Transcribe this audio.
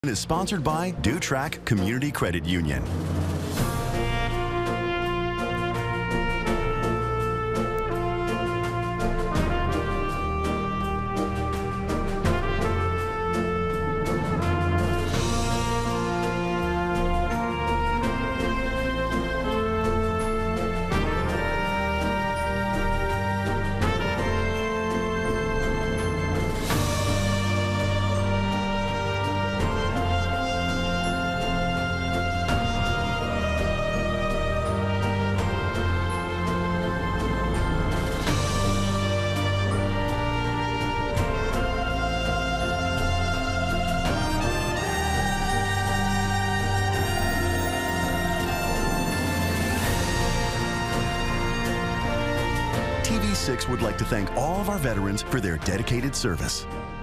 Is sponsored by DuTrack Community Credit Union. TV6 would like to thank all of our veterans for their dedicated service.